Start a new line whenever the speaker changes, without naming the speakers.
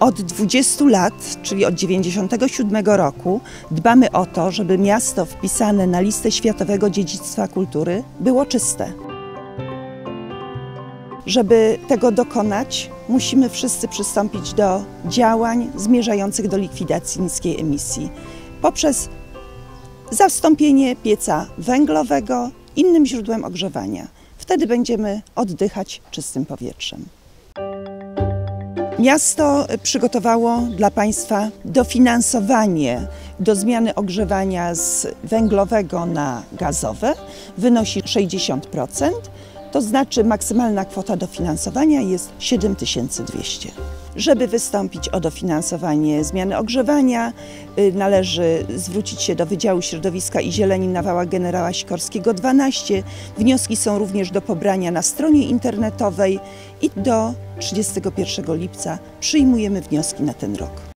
Od 20 lat, czyli od 1997 roku, dbamy o to, żeby miasto wpisane na listę Światowego Dziedzictwa Kultury było czyste. Żeby tego dokonać, musimy wszyscy przystąpić do działań zmierzających do likwidacji niskiej emisji poprzez zastąpienie pieca węglowego innym źródłem ogrzewania. Wtedy będziemy oddychać czystym powietrzem. Miasto przygotowało dla Państwa dofinansowanie do zmiany ogrzewania z węglowego na gazowe. Wynosi 60%, to znaczy maksymalna kwota dofinansowania jest 7200. Żeby wystąpić o dofinansowanie zmiany ogrzewania, należy zwrócić się do Wydziału Środowiska i Zieleni na Wałach Generała Sikorskiego 12. Wnioski są również do pobrania na stronie internetowej i do 31 lipca przyjmujemy wnioski na ten rok.